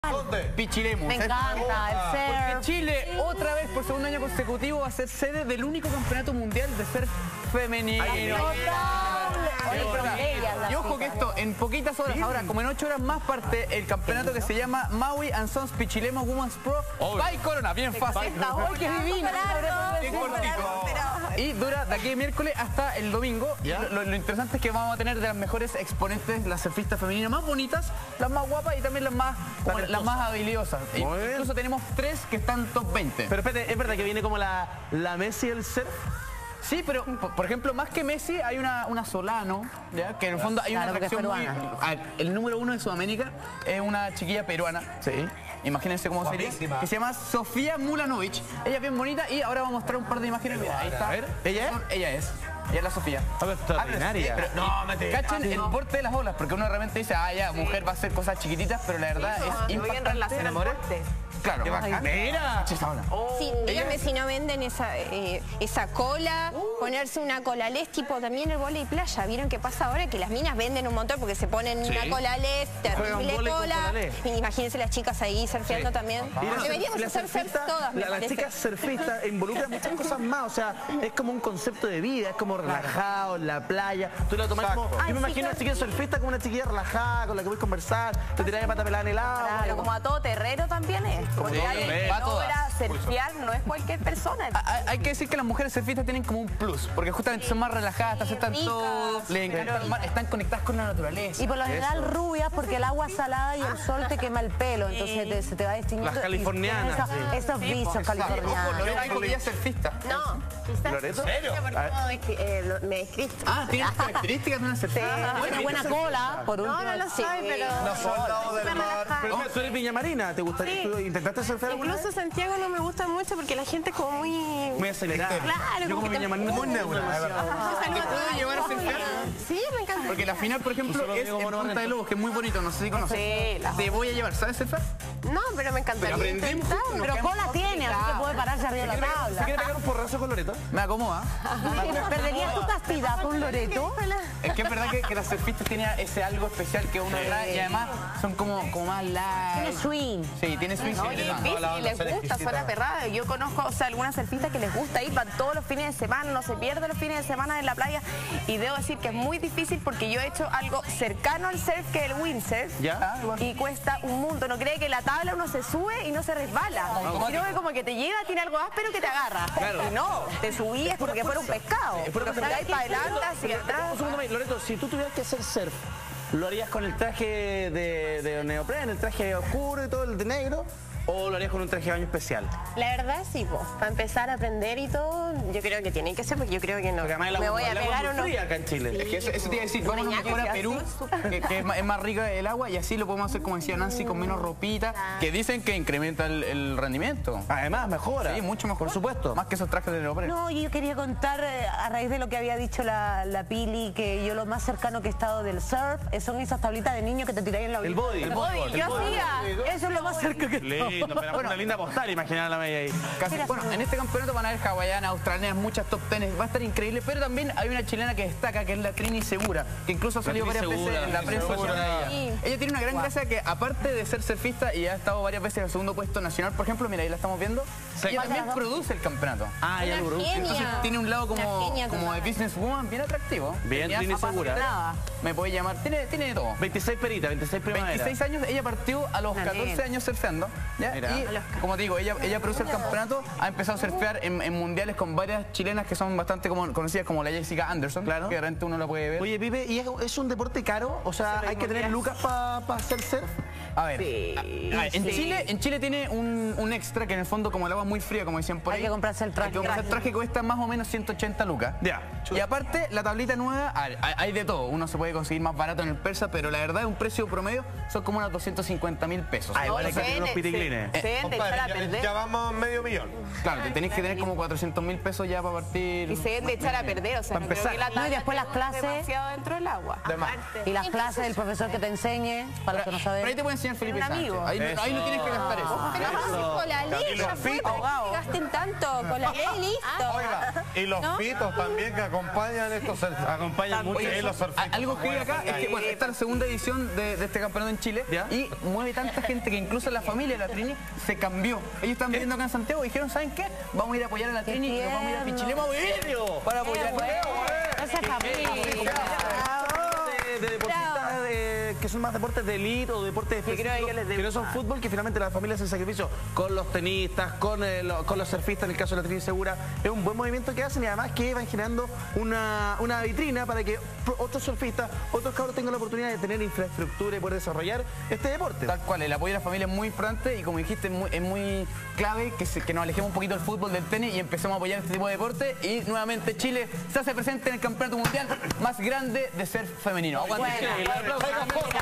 ¿Dónde? Pichilemu. Me encanta el Porque surf. Chile, otra vez por segundo año consecutivo, va a ser sede del único campeonato mundial de surf femenino. Oye, pero bellas las Y ojo que chicas. esto, en poquitas horas, ahora, como en 8 horas más, parte el campeonato que se llama Maui and Sons Pichilemu Women's Pro by Corona. Bien fácil. ¡Ay, qué divino! Bien cortito. Y dura de aquí de miércoles hasta el domingo. Lo interesante es que vamos a tener de las mejores exponentes, las surfistas femeninas más bonitas, las más guapas y también las más habilidosas. Incluso tenemos 3 que están top 20. Pero espérate, ¿es verdad que viene como la Messi del surf? Sí, pero por ejemplo, más que Messi hay una Solano, ¿ya? Que en el fondo hay una Claro, porque es atracción muy... peruana. El número 1 de Sudamérica es una chiquilla peruana. Sí. Imagínense cómo sería. Que se llama Sofía Mulanovic. Ella es bien bonita y ahora vamos a mostrar un par de imágenes. Ahí está. A ver, ¿ella es? Ella es la Sofía. Extraordinaria. Pero cachen el porte de las olas, porque uno realmente dice, ya, mujer va a hacer cosas chiquititas, pero la verdad es Muy en relación al porte. Claro. Mira. Esa ola. Sí, díganme si no venden esa cola, ponerse una colalés tipo también el vóley playa. ¿Vieron qué pasa ahora? Que las minas venden un montón porque se ponen una colalés, terrible vóley con cola. colalés. Imagínense las chicas ahí surfeando también. Deberíamos hacer surf todas, me Las parece. chicas surfistas involucran muchas cosas más. O sea, es como un concepto de vida, es como relajado en la playa. Tú lo tomas como... Yo me imagino a una chiquilla surfista como una chiquilla relajada, con la que voy a conversar, te tiras de pata pelada en el agua. Claro, como a todo terreno también es. Porque alguien va que a todas. logra surfear no es cualquier persona. Hay que decir que las mujeres surfistas tienen como un plus, porque justamente son más relajadas, aceptan ricas. todo, les encanta el mar, están conectadas con la naturaleza. Y por lo general rubias porque el agua es salada y el sol te quema el pelo, entonces se te va distinguiendo. Las californianas, y tienen Esos visos Ojo, californianos. Loreto dijo que ella es surfista. No, quizás. ¿Loreto? ¿En serio? Me describiste. Tiene características de una surfista. Una buena cola, por último. No lo sé, pero... Pero tú eres Viña Marina, ¿te gustaría? Sí. ¿Tú intentaste surfear alguna Incluso vez? Santiago no me gusta mucho porque la gente es como muy... Muy acelerada. Claro, Yo como que Viña Marina muy neura. ¿Te puedo llevar a surfear? Sí, me encanta. Porque la final, por ejemplo, solo es digo en como Punta de Lobos, que es muy bonito, no sé si conoces. Sí, Te voy a llevar, ¿sabes surfar? No, pero me encantaría aprendemos. intentarlo. Pero cola tiene, así que puede pararse arriba de la ¿Se tabla. quiere pegar un porrazo con Loreto? Me acomoda. ¿Perderías tu castidad con Loreto? Es que es verdad que las surfistas tienen ese algo especial que uno trae y además son como más light. Tiene swing. Sí, tiene swing. No, y es difícil, y les gusta, son aperradas. Yo conozco, o sea, algunas surfistas que les gusta ir, van todos los fines de semana, no se pierden los fines de semana en la playa. Y debo decir que es muy difícil porque yo he hecho algo cercano al surf que es el windsurf. ¿Ya? Y cuesta un mundo. No cree que la tabla uno se sube y no se resbala. Sino que como que te llega, tiene algo áspero que te agarra. Y no, te subías como que fuera un pescado. Pero te caes para adelante, hacia atrás. Un segundo, Loreto, si tú tuvieras que hacer surf, ¿lo harías con el traje de neopreno, el traje oscuro y todo, el de negro? ¿O lo harías con un traje de baño especial? La verdad, sí, pues, para empezar a aprender y todo, yo creo que tiene que ser, porque yo creo que no. Porque además Me voy a pegar unos unos... fría acá en Chile. Es que eso te iba a decir, vámonos mejor a Perú, que es más rica el agua y así lo podemos hacer, como decía Nancy, con menos ropita, que dicen que incrementa el rendimiento. Además, mejora. Sí, mucho mejor. Por supuesto. Más que esos trajes de neopreno. No, yo quería contar, a raíz de lo que había dicho la Pili, que yo lo más cercano que he estado del surf son esas tablitas de niños que te tiráis en la El orilla. body. El body, yo hacía. Eso es lo más cerca que he estado. Lindo, pero una linda postal, imaginar a la media ahí. Bueno, en este campeonato van a haber hawaianas, australianas, muchas top 10, va a estar increíble, pero también hay una chilena que destaca, que es la Trini Segura, que incluso ha salido varias veces en la prensa. Ella tiene una gran gracia que, aparte de ser surfista y ha estado varias veces en el segundo puesto nacional, por ejemplo, mira, ahí la estamos viendo, ella también produce el campeonato. Ya lo produce. Entonces tiene un lado como genia de total. businesswoman bien atractivo. Bien, Tenía Trini zapatos Segura. de nada. Me puede llamar, tiene de todo. 26 peritas, 26 primavera. 26 años, ella partió a los 14 años surfeando, ¿ya? Mira. Y como te digo, ella produce el campeonato, ha empezado a surfear en mundiales con varias chilenas que son bastante conocidas, como la Jessica Anderson, Claro. que de repente uno la puede ver. Oye, Pipe, ¿y es un deporte caro? O sea, ¿hay que tener lucas para hacer surf? A ver, en Chile tiene un extra que en el fondo, como el agua es muy fría, como decían por ahí, Hay que comprarse el traje. hay que comprarse el traje que cuesta más o menos 180 lucas. Ya. Y aparte, la tablita nueva, a ver, hay de todo. Uno se puede conseguir más barato en el Persa, pero la verdad, un precio promedio son como unos 250.000 pesos. Igual hay que tener unos se piticlines. se deben de echar a perder. Ya vamos medio millón. Claro, te tenés que tener como 400.000 pesos ya para partir. Y se deben de echar a perder, o sea, Para no creo empezar. que la No, y tabla después las esté clases. demasiado dentro del agua. De más. Y las clases del profesor que te enseñe, para los que no Pero ahí saben. te pueden señor Felipe Sánchez. amigo. Ahí no tienes que gastar eso. Pero con la ley ya fue, ¿para qué gasten tanto? Con la ley listo. Oiga, y los pitos también que acompañan estos surfistas. Acompañan mucho los surfistas. Algo que hay acá es que, bueno, esta es la segunda edición de este campeonato en Chile y mueve tanta gente que incluso la familia de la Trini se cambió. Ellos están viviendo acá en Santiago y dijeron, ¿saben qué? Vamos a ir a apoyar a la Trini y nos vamos a ir a Pichilemu para apoyar. Esa familia. De deportistas que son más deportes de elite o deportes específicos que no son fútbol, que finalmente la familia hace el sacrificio con los tenistas, con los surfistas, en el caso de la Trini Segura. Es un buen movimiento que hacen y además que van generando una vitrina para que otros surfistas, otros cabros tengan la oportunidad de tener infraestructura y poder desarrollar este deporte. Tal cual, el apoyo de la familia es muy importante y como dijiste, es muy clave que nos alejemos un poquito del fútbol, del tenis y empecemos a apoyar este tipo de deporte. Y nuevamente Chile se hace presente en el campeonato mundial más grande de surf femenino. Bueno.